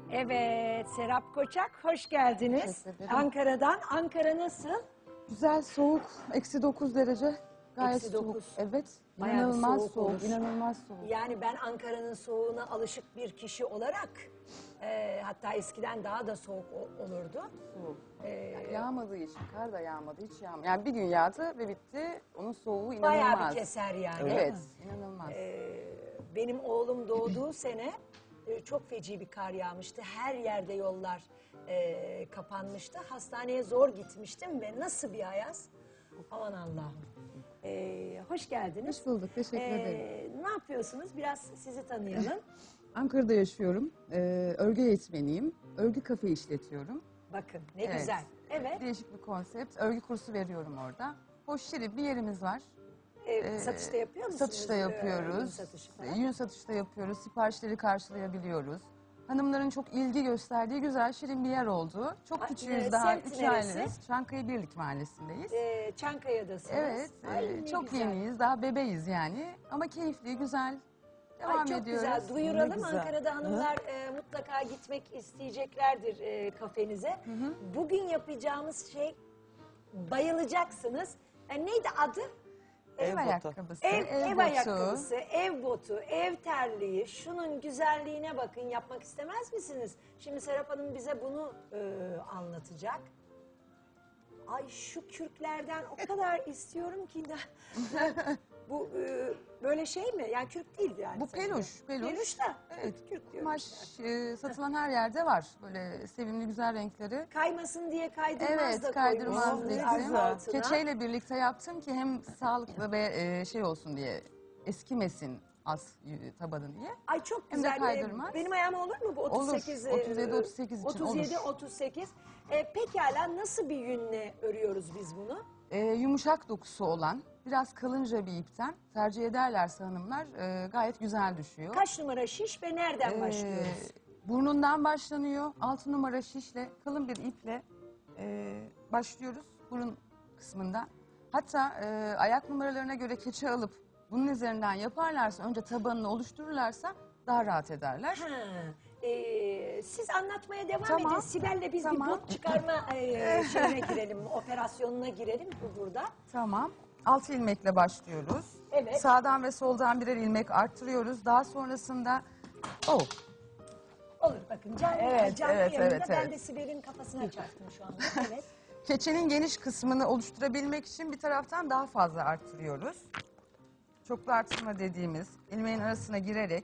Evet, Serap Koçak, hoş geldiniz. Teşekkür ederim. Ankara'dan. Ankara nasıl? Güzel, soğuk. -9 derece. Gayet Eksi soğuk. 9. Evet. Bayağı bir İnanılmaz soğuk soğuk. olur. İnanılmaz soğuk. Yani ben Ankara'nın soğuğuna alışık bir kişi olarak, hatta eskiden daha da soğuk olurdu. Soğuk. Yani yağmadığı için, kar da yağmadı, hiç yağmadı. Yani bir gün yağdı ve bitti. Onun soğuğu inanılmaz. Bayağı bir keser yani. Evet, inanılmaz. Benim oğlum doğduğu sene çok feci bir kar yağmıştı. Her yerde yollar kapanmıştı. Hastaneye zor gitmiştim ve nasıl bir ayaz? Aman Allah'ım. Hoş geldiniz. Hoş bulduk, teşekkür ederim. Ne yapıyorsunuz? Biraz sizi tanıyalım. Ankara'da yaşıyorum. Örgü eğitmeniyim. Örgü kafe işletiyorum. Bakın ne Evet. güzel. Evet. Değişik bir konsept. Örgü kursu veriyorum orada. Hoş, şirin bir yerimiz var. Satışta yapıyor musunuz? Satışta yapıyoruz. Ürün satışı falan. Yün satışta yapıyoruz. Siparişleri karşılayabiliyoruz. Hanımların çok ilgi gösterdiği güzel, şirin bir yer oldu. Çok küçüğüz daha, semt 3 neresi? aylığız. Çankaya Birlik Mahallesi'ndeyiz. Çankaya'dasınız. Evet, Ay, ne çok güzel. yeniyiz, daha bebeğiz yani. Ama keyifli, güzel. Devam Ay, çok ediyoruz. güzel. Duyuralım. Ne güzel. Ankara'da hanımlar mutlaka gitmek isteyeceklerdir kafenize. Bugün yapacağımız şey, bayılacaksınız. Neydi adı? Ev ayakkabısı, Ev botu. ayakkabısı, ev botu, ev terliği. Şunun güzelliğine bakın. Yapmak istemez misiniz? Şimdi Serap Hanım bize bunu anlatacak. Ay, şu kürklerden o kadar istiyorum ki. Bu böyle şey mi? Yani kürk değil yani. Bu peluş, peluş. Peluş da. Evet, Kürk diyorum. kumaş satılan her yerde var. Böyle sevimli, güzel renkleri. Kaymasın diye kaydırmaz Evet, da kaydırmaz koymuşsunuz dedim. altına. Keçeyle birlikte yaptım ki hem sağlıklı ve şey olsun diye, eskimesin az tabanı diye. Ay çok Hem de güzel. kaydırmaz. Benim ayağıma olur mu bu 38? Olur. 37-38 için 37, olur. 38. Pekala nasıl bir yünle örüyoruz biz bunu? Yumuşak dokusu olan, biraz kalınca bir ipten tercih ederlerse hanımlar gayet güzel düşüyor. Kaç numara şiş ve nereden başlıyoruz? Burnundan başlanıyor. 6 numara şişle, kalın bir iple başlıyoruz burun kısmından. Hatta ayak numaralarına göre keçe alıp bunun üzerinden yaparlarsa, önce tabanını oluştururlarsa daha rahat ederler. Ha, siz anlatmaya devam Tamam. edin. Sibel'le biz Tamam. bir bot çıkarma şeyine girelim, operasyonuna girelim burada. Tamam. 6 ilmekle başlıyoruz. Evet. Sağdan ve soldan birer ilmek arttırıyoruz. Daha sonrasında Olur bakın canlı, Evet, canlı evet, yayında evet, ben evet. de Sibel'in kafasına çarptım şu anda. Evet. keçenin geniş kısmını oluşturabilmek için bir taraftan daha fazla arttırıyoruz. Çoklu artırma dediğimiz ilmeğin arasına girerek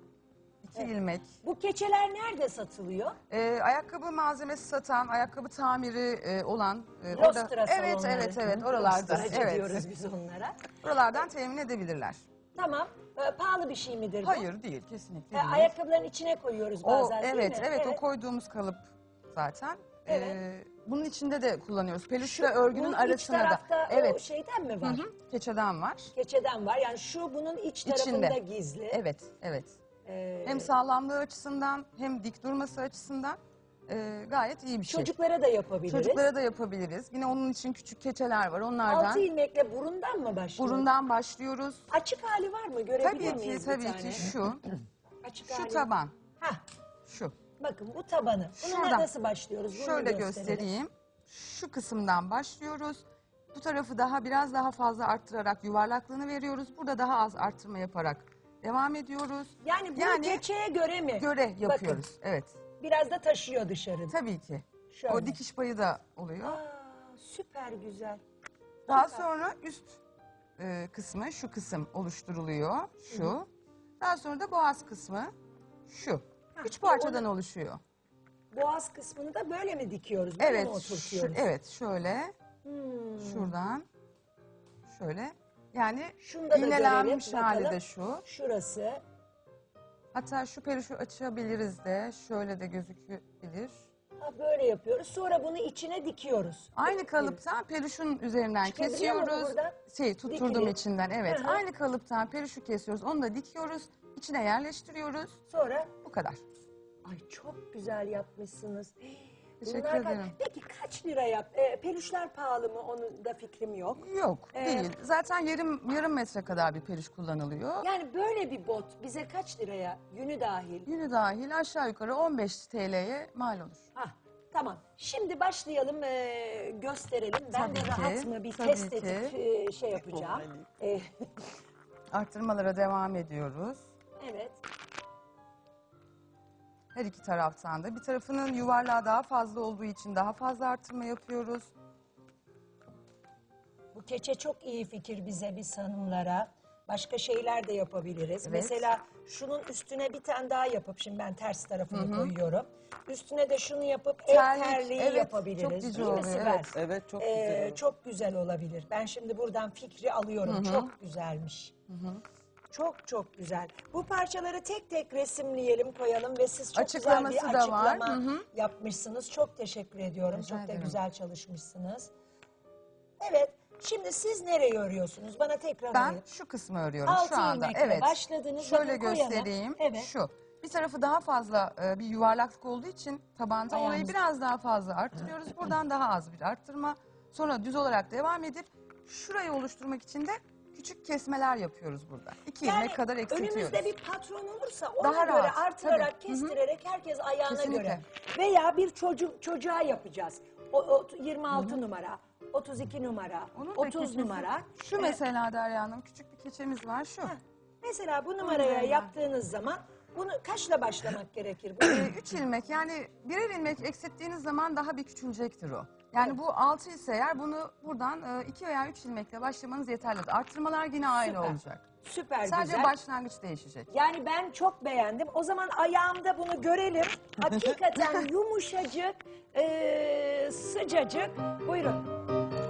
2 ilmek. Bu keçeler nerede satılıyor? Ayakkabı malzemesi satan, ayakkabı tamiri olan. Rostra evet, salonları. evet, evet, oralarda. Rostracı Evet. diyoruz biz onlara. Oralardan temin edebilirler. Tamam. Pahalı bir şey midir bu? Hayır, değil, kesinlikle değil. Ayakkabıların içine koyuyoruz O, bazen değil evet, mi? evet, o koyduğumuz kalıp zaten. Evet. Bunun içinde de kullanıyoruz. Peluşla örgünün bunun arasına iç da. tarafta Evet. o şeyden mi var? Keçeden var. Keçeden var. Yani şu bunun iç tarafında İçinde. gizli. Evet, evet. Ee, Hem sağlamlığı açısından hem dik durması açısından gayet iyi bir şey. Çocuklara da yapabiliriz. Çocuklara da yapabiliriz. Yine onun için küçük keçeler var. Onlardan 6 ilmekle burundan mı başlıyoruz? burundan başlıyoruz. Açık hali var mı? Görebilir Tabii ki, miyiz bir tabii tane? ki şu. Açık Şu hali. taban. Hah, Şu. bakın bu tabanı. Bununla Şuradan. nasıl başlıyoruz? Bunu Şöyle gösterelim. göstereyim. Şu kısımdan başlıyoruz. Bu tarafı biraz daha fazla arttırarak yuvarlaklığını veriyoruz. Burada daha az arttırma yaparak devam ediyoruz. Yani bunu keçeye göre mi? Göre yapıyoruz. Evet. Bakın, biraz da taşıyor dışarı. Tabii ki. Şöyle. O dikiş payı da oluyor. Aa, süper güzel. Daha sonra üst kısmı, şu kısım oluşturuluyor. Şu. Daha sonra da boğaz kısmı şu. 3 parçadan oluşuyor. Boğaz kısmını da böyle mi dikiyoruz? Böyle mi Evet, oturtuyoruz? evet, şöyle. Şuradan. Şöyle. Yani Şunu da iğnelenmiş görelim, hali bakalım. de şu. Şurası. Hatta şu peluşu açabiliriz de. Şöyle de gözükebilir. Ha, böyle yapıyoruz. Sonra bunu içine dikiyoruz. Aynı kalıptan peluşun üzerinden Çıkabiliyor mu bu kesiyoruz. buradan? Tutturdum Dikiliyor. içinden, evet. Hı hı. Aynı kalıptan peluşu kesiyoruz. Onu da dikiyoruz. İçine yerleştiriyoruz. Sonra Bu kadar. ay çok güzel yapmışsınız. Teşekkür Bunlar ederim. Peki kaç liraya? Peluşlar pahalı mı? Onun da fikrim yok. Yok değil. Zaten yarım metre kadar bir peluş kullanılıyor. Yani böyle bir bot bize kaç liraya? Yünü dahil. Yünü dahil aşağı yukarı 15 TL'ye mal olur. Hah, tamam. Şimdi başlayalım, gösterelim. Ben de Tabii ki, rahat mı bir tabii test ki. edip şey yapacağım. Arttırmalara devam ediyoruz. Evet. Her iki taraftan da. Bir tarafının yuvarlağı daha fazla olduğu için daha fazla arttırma yapıyoruz. Bu keçe çok iyi fikir bize, biz hanımlara. Başka şeyler de yapabiliriz. Evet. Mesela şunun üstüne bir tane daha yapıp, şimdi ben ters tarafını koyuyorum. Üstüne de şunu yapıp Terlik, ev terliği evet, yapabiliriz. çok güzel Değil mi oluyor, Sibel? evet. Evet, çok güzel olur. Çok güzel olabilir. Ben şimdi buradan fikri alıyorum. Çok güzelmiş. Çok çok güzel. Bu parçaları tek tek resimleyelim, koyalım ve siz çok güzel bir Açıklaması da var. açıklama yapmışsınız. Çok teşekkür ediyorum. Rica Çok da ederim. güzel çalışmışsınız. Evet. Şimdi siz nereye örüyorsunuz? Bana tekrar Ben anlatın. şu kısmı örüyorum Altı şu anda. ilmekle Evet. başladınız. Şöyle Bakın koyalım. göstereyim. Evet. Şu. Bir tarafı daha fazla bir yuvarlaklık olduğu için tabanda orayı Ayağımız- biraz daha fazla arttırıyoruz. Buradan daha az bir arttırma. Sonra düz olarak devam edip şurayı oluşturmak için de küçük kesmeler yapıyoruz burada. 2 ilmek kadar eksiltiyoruz. önümüzde bir patron olursa ona Daha göre rahat, artırarak, tabii. Hı hı. kestirerek herkes ayağına Kesinlikle. göre. Veya bir çocuğa yapacağız. 26 numara, 32 numara, Onun da 30 keçesi- numara. Şu mesela Derya Hanım küçük bir keçemiz var şu. Mesela bu numaraya üzerinden. yaptığınız zaman bunu kaçla başlamak gerekir? 3 ilmek yani birer ilmek eksilttiğiniz zaman daha bir küçülecektir o. Yani bu 6 ise eğer bunu buradan 2 veya 3 ilmekle başlamanız yeterli. Arttırmalar yine aynı Süper. olacak. Süper Sadece güzel. başlangıç değişecek. Yani ben çok beğendim. O zaman ayağımda bunu görelim. Hakikaten yumuşacık, sıcacık. Buyurun.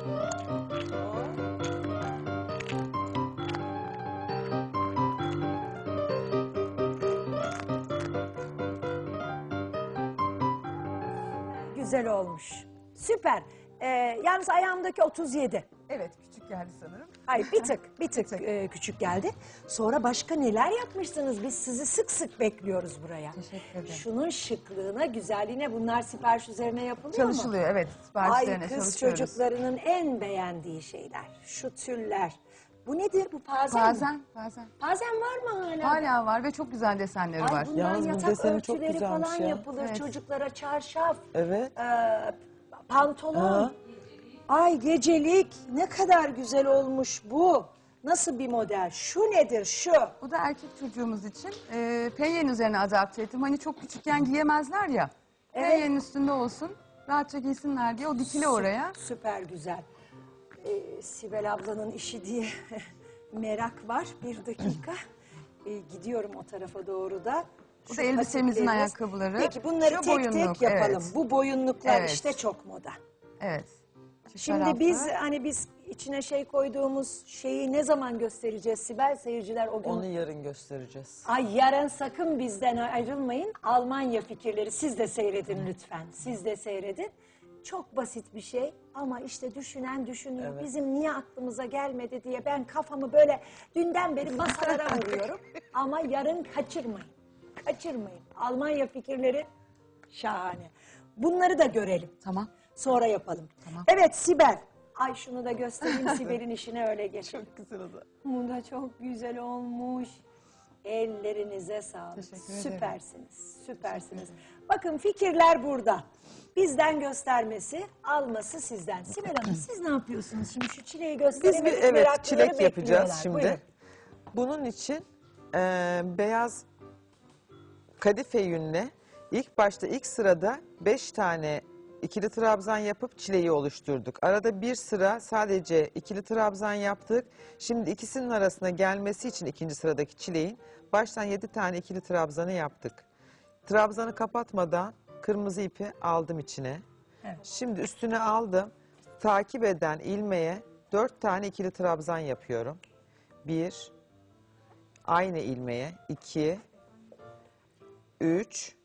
Güzel olmuş. Süper. Yalnız ayağımdaki 37. Evet küçük geldi sanırım. Hayır bir tık küçük geldi. Sonra başka neler yapmışsınız? Biz sizi sık sık bekliyoruz buraya. Teşekkür ederim. Şunun şıklığına, güzelliğine bunlar sipariş üzerine yapılıyor mu? Çalışılıyor evet. Sipariş Ay üzerine kız çalışıyoruz. çocuklarının en beğendiği şeyler. Şu tüller. Bu nedir? Bu pazen mi? Bazen. Pazen var mı hala? Hala var ve çok güzel desenleri Ay var. bundan Yalnız bu yatak deseni çok örtüleri güzelmiş falan ya. yapılır. Evet. Çocuklara çarşaf, Evet. pantolon. Ha. Ay gecelik ne kadar güzel olmuş bu. Nasıl bir model? Şu nedir şu? Bu da erkek çocuğumuz için penyenin üzerine adapte ettim. Hani çok küçükken giyemezler ya. Evet. Penyenin üstünde olsun. Rahatça giysinler diye o dikili oraya. Süper güzel. Sibel ablanın işi diye merak var. Bir dakika. Gidiyorum o tarafa doğru da. Bu Şu da elbisemizin patiklerimiz. ayakkabıları. Peki bunları Şu tek boyunluk, tek yapalım. evet. Bu boyunluklar Evet. işte çok moda. Evet. Çift Şimdi taraflı. biz içine şey koyduğumuz şeyi ne zaman göstereceğiz Sibel? Seyirciler o gün... Onu yarın göstereceğiz. Ay yarın sakın bizden ayrılmayın. Almanya fikirleri siz de seyredin lütfen. Siz de seyredin. Çok basit bir şey ama işte düşünen düşünüyor. Evet. Bizim niye aklımıza gelmedi diye ben kafamı böyle dünden beri masalara vuruyorum. Ama yarın kaçırmayın. Kaçırmayın. Almanya fikirleri şahane. Bunları da görelim. Tamam. Sonra yapalım. Tamam. Evet Sibel. Ay şunu da göstereyim Sibel'in işine öyle geçelim. Çok güzel oldu. Bu da çok güzel olmuş. Ellerinize sağlık. Teşekkür ederim. Süpersiniz. Süpersiniz. Bakın fikirler burada. Bizden göstermesi, alması sizden. Sibel Hanım siz ne yapıyorsunuz? Şimdi şu çileği Biz bir gösteremedik. evet meraklıları çilek yapacağız bekliyorlar. şimdi. Buyurun. Bunun için beyaz kadife yünle ilk sırada 5 tane ikili trabzan yapıp çileği oluşturduk. Arada bir sıra sadece ikili trabzan yaptık. Şimdi ikisinin arasına gelmesi için ikinci sıradaki çileğin baştan 7 tane ikili trabzanı yaptık. Trabzanı kapatmadan kırmızı ipi aldım içine. Evet. Şimdi üstüne aldım. Takip eden ilmeğe 4 tane ikili trabzan yapıyorum. 1, aynı ilmeğe 2, 3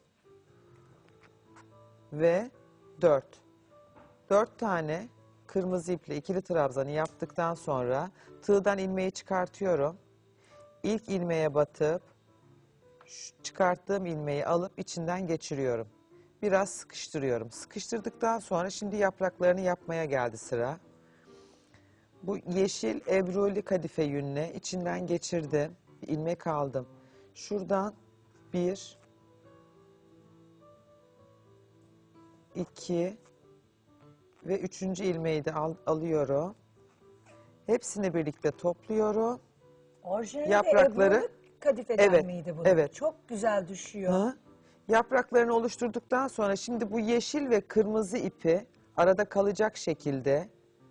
ve 4. 4 tane kırmızı iple ikili trabzanı yaptıktan sonra tığdan ilmeği çıkartıyorum. İlk ilmeğe batıp çıkarttığım ilmeği alıp içinden geçiriyorum. biraz sıkıştırıyorum. Sıkıştırdıktan sonra şimdi yapraklarını yapmaya geldi sıra. Bu yeşil ebruli kadife yünle içinden geçirdim. Bir ilmek aldım. Şuradan 1, 2 ve 3. ilmeği de alıyorum. Hepsini birlikte topluyorum. Orijinali Yaprakları- Ebru'luk kadifeden Evet, miydi bu? evet. Çok güzel düşüyor. Hı? Yapraklarını oluşturduktan sonra şimdi bu yeşil ve kırmızı ipi arada kalacak şekilde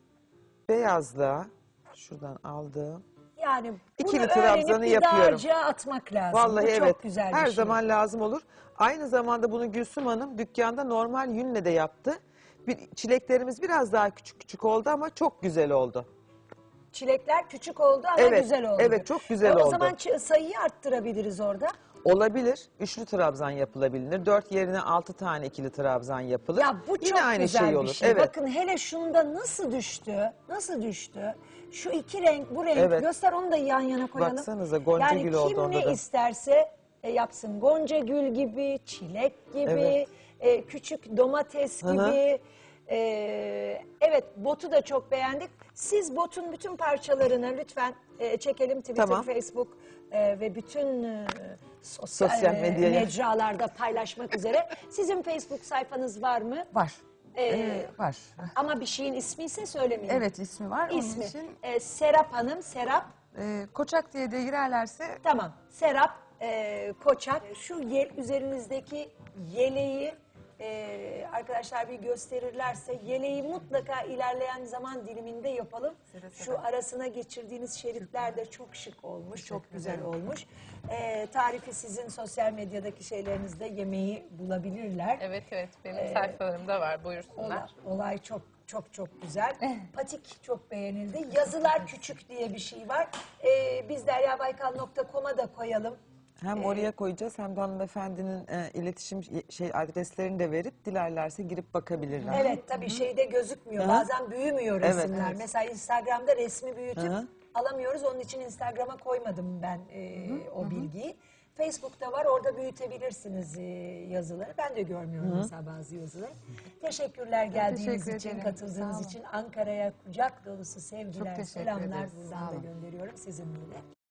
beyazla şuradan aldım. Yani bunu İkili öğrenip trabzanı bir yapıyorum. dağarcığa atmak lazım. Vallahi Bu evet, çok güzel bir her şey. zaman lazım olur. Aynı zamanda bunu Gülsüm Hanım dükkanda normal yünle de yaptı. Çileklerimiz biraz daha küçük küçük oldu ama çok güzel oldu. Çilekler küçük oldu ama Evet, güzel oldu. evet, çok güzel O oldu. zaman sayıyı arttırabiliriz orada. Olabilir. Üçlü trabzan yapılabilir. 4 yerine 6 tane ikili trabzan yapılır. Ya bu Yine çok aynı güzel şey bir olur. şey. Evet. Bakın hele şunda nasıl düştü? Nasıl düştü? Şu iki renk, bu renk. Evet. Göster onu da yan yana koyalım. Baksanıza, gonca yani gül oldu kim onda ne da. isterse yapsın. Gonca gül gibi, çilek gibi, Evet. küçük domates Hı hı. gibi. Evet, botu da çok beğendik. Siz botun bütün parçalarını lütfen çekelim Twitter, Tamam. Facebook ve bütün sosyal, Sosyal medyaya. mecralarda paylaşmak üzere. Sizin Facebook sayfanız var mı? Var. Var. Ama bir şeyin ismi ise söylemeyin. Evet, ismi var. İsmi. Onun için Serap Hanım, Serap. Koçak diye de girerlerse Tamam. Serap Koçak. Şu üzerinizdeki yeleği arkadaşlar bir gösterirlerse yeleği mutlaka ilerleyen zaman diliminde yapalım. Şu arasına geçirdiğiniz şeritler de çok şık olmuş, çok güzel olmuş. Tarifi sizin sosyal medyadaki şeylerinizde yemeği bulabilirler. Evet evet benim sayfalarımda var buyursunlar. Olay çok güzel. Patik çok beğenildi. Yazılar küçük diye bir şey var. Biz deryabaykal.com'a da koyalım. Hem oraya koyacağız hem de hanımefendinin iletişim adreslerini de verip dilerlerse girip bakabilirler. Evet tabii şeyde gözükmüyor. Bazen büyümüyor Evet, resimler. evet. Mesela Instagram'da resmi büyütüp Hı hı. alamıyoruz. Onun için Instagram'a koymadım ben o bilgiyi. Facebook'ta var. Orada büyütebilirsiniz yazıları. Ben de görmüyorum mesela bazı yazıları. Teşekkürler geldiğiniz teşekkür için, ederim. katıldığınız Sağ olun. için. Ankara'ya kucak dolusu sevgiler, Çok teşekkür selamlar ederiz. Sağ buradan da olun. gönderiyorum sizinle de.